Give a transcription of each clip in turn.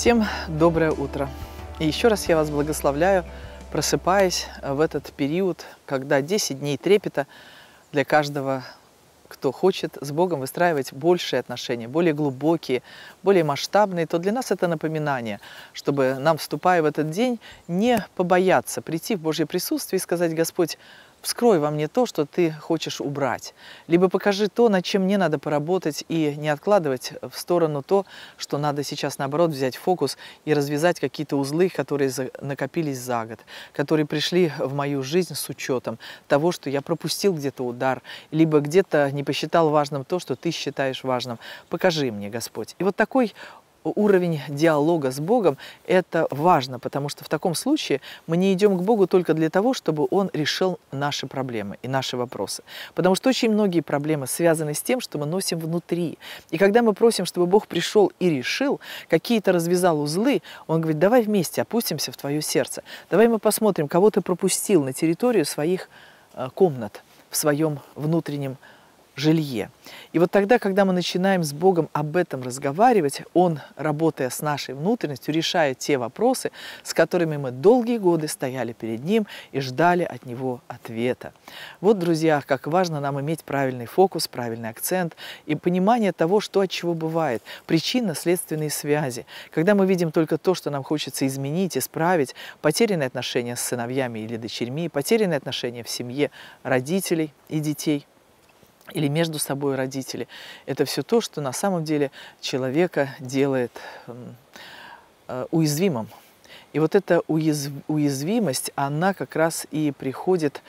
Всем доброе утро! И еще раз я вас благословляю, просыпаясь в этот период, когда 10 дней трепета для каждого, кто хочет с Богом выстраивать большие отношения, более глубокие, более масштабные, то для нас это напоминание, чтобы нам, вступая в этот день, не побояться прийти в Божье присутствие и сказать: Господь, вскрой во мне то, что Ты хочешь убрать. Либо покажи то, над чем мне надо поработать, и не откладывать в сторону то, что надо сейчас, наоборот, взять фокус и развязать какие-то узлы, которые накопились за год, которые пришли в мою жизнь с учетом того, что я пропустил где-то удар, либо где-то не посчитал важным то, что Ты считаешь важным. Покажи мне, Господь. И вот такой уровень диалога с Богом – это важно, потому что в таком случае мы не идем к Богу только для того, чтобы Он решил наши проблемы и наши вопросы. Потому что очень многие проблемы связаны с тем, что мы носим внутри. И когда мы просим, чтобы Бог пришел и решил, какие-то развязал узлы, Он говорит: давай вместе опустимся в твое сердце. Давай мы посмотрим, кого ты пропустил на территорию своих комнат, в своем внутреннем жилье. И вот тогда, когда мы начинаем с Богом об этом разговаривать, Он, работая с нашей внутренностью, решает те вопросы, с которыми мы долгие годы стояли перед Ним и ждали от Него ответа. Вот, друзья, как важно нам иметь правильный фокус, правильный акцент и понимание того, что от чего бывает, причинно-следственные связи. Когда мы видим только то, что нам хочется изменить, исправить, потерянные отношения с сыновьями или дочерьми, потерянные отношения в семье родителей и детей, или между собой родители. Это все то, что на самом деле человека делает уязвимым. И вот эта уязвимость, она как раз и приходит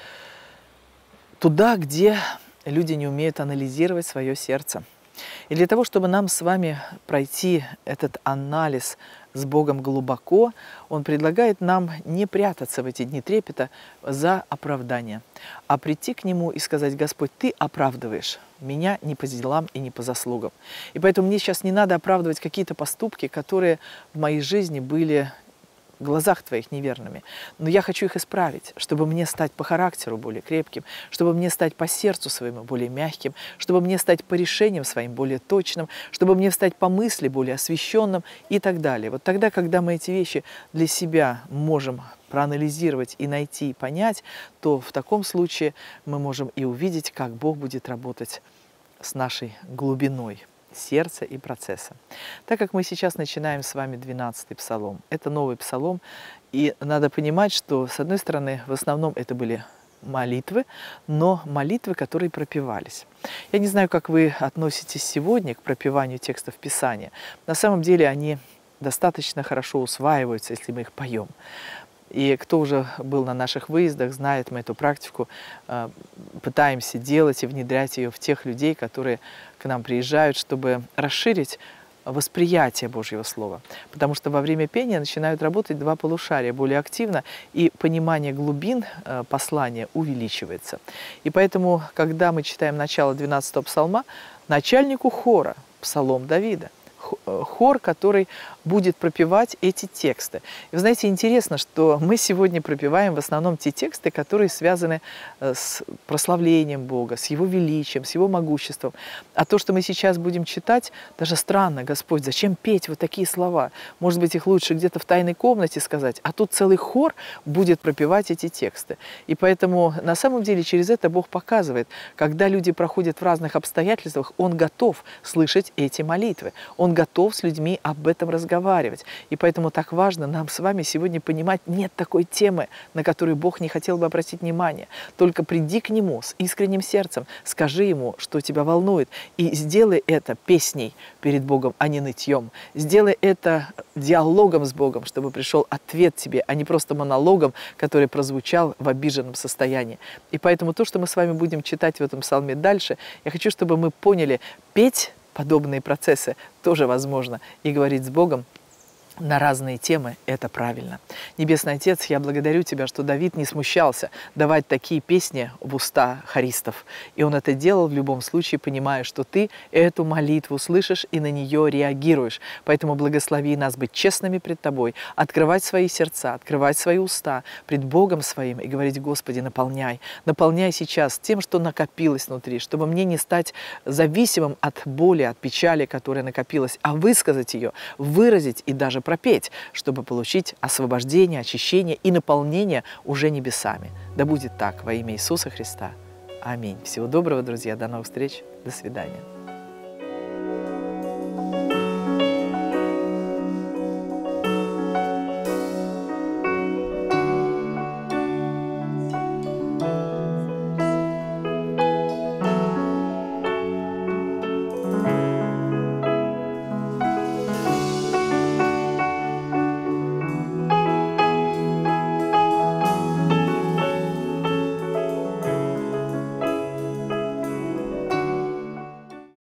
туда, где люди не умеют анализировать свое сердце. И для того, чтобы нам с вами пройти этот анализ с Богом глубоко, Он предлагает нам не прятаться в эти дни трепета за оправдание, а прийти к Нему и сказать: Господь, Ты оправдываешь меня не по делам и не по заслугам. И поэтому мне сейчас не надо оправдывать какие-то поступки, которые в моей жизни были в глазах Твоих неверными. Но я хочу их исправить, чтобы мне стать по характеру более крепким, чтобы мне стать по сердцу своему более мягким, чтобы мне стать по решениям своим более точным, чтобы мне стать по мысли более освященным и так далее. Вот тогда, когда мы эти вещи для себя можем проанализировать и найти, и понять, то в таком случае мы можем и увидеть, как Бог будет работать с нашей глубиной сердца и процесса. Так как мы сейчас начинаем с вами 12-й псалом, это новый псалом, и надо понимать, что, с одной стороны, в основном это были молитвы, но молитвы, которые пропевались. Я не знаю, как вы относитесь сегодня к пропеванию текстов Писания. На самом деле они достаточно хорошо усваиваются, если мы их поем. И кто уже был на наших выездах, знает, мы эту практику пытаемся делать и внедрять ее в тех людей, которые к нам приезжают, чтобы расширить восприятие Божьего Слова. Потому что во время пения начинают работать два полушария более активно, и понимание глубин послания увеличивается. И поэтому, когда мы читаем начало 12-го псалма, начальнику хора, псалом Давида, хор, который будет пропевать эти тексты. И вы знаете, интересно, что мы сегодня пропеваем в основном те тексты, которые связаны с прославлением Бога, с Его величием, с Его могуществом. А то, что мы сейчас будем читать, даже странно: Господь, зачем петь вот такие слова? Может быть, их лучше где-то в тайной комнате сказать, а тут целый хор будет пропевать эти тексты. И поэтому, на самом деле, через это Бог показывает, когда люди проходят в разных обстоятельствах, Он готов слышать эти молитвы. Он готов с людьми об этом разговаривать. И поэтому так важно нам с вами сегодня понимать, нет такой темы, на которую Бог не хотел бы обратить внимание. Только приди к Нему с искренним сердцем, скажи Ему, что тебя волнует, и сделай это песней перед Богом, а не нытьем. Сделай это диалогом с Богом, чтобы пришел ответ тебе, а не просто монологом, который прозвучал в обиженном состоянии. И поэтому то, что мы с вами будем читать в этом псалме дальше, я хочу, чтобы мы поняли, петь подобные процессы тоже возможно, и говорить с Богом на разные темы – это правильно. Небесный Отец, я благодарю Тебя, что Давид не смущался давать такие песни в уста хористов. И он это делал в любом случае, понимая, что Ты эту молитву слышишь и на нее реагируешь. Поэтому благослови нас быть честными пред Тобой, открывать свои сердца, открывать свои уста пред Богом своим и говорить: Господи, наполняй. Наполняй сейчас тем, что накопилось внутри, чтобы мне не стать зависимым от боли, от печали, которая накопилась, а высказать ее, выразить и даже пропеть, чтобы получить освобождение, очищение и наполнение уже небесами. Да будет так во имя Иисуса Христа. Аминь. Всего доброго, друзья. До новых встреч. До свидания.